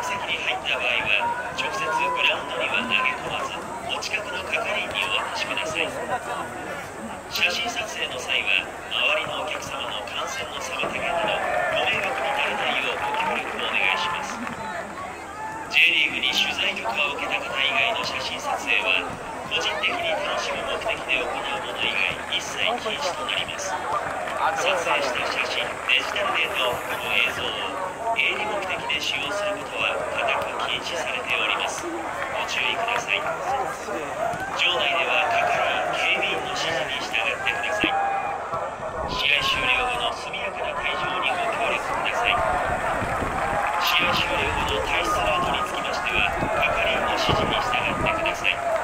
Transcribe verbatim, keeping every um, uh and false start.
席に入った場合は直接グラウンドには投げ込まず、お近くの係員にお渡しください。写真撮影の際は周りのお客様の感染の妨げなどご迷惑にならないようご協力をお願いします。 J リーグに取材許可を受けた方以外の写真撮影は個人的に楽しむ目的で行うもの以外一切禁止となります。撮影した写真、デジタルデータを含む映像を営利目的で使用することは固く禁止されております。ご注意ください。場内では係員、警備員の指示に従ってください。試合終了後の速やかな退場にご協力ください。試合終了後の退出ルートにつきましては係員の指示に従ってください。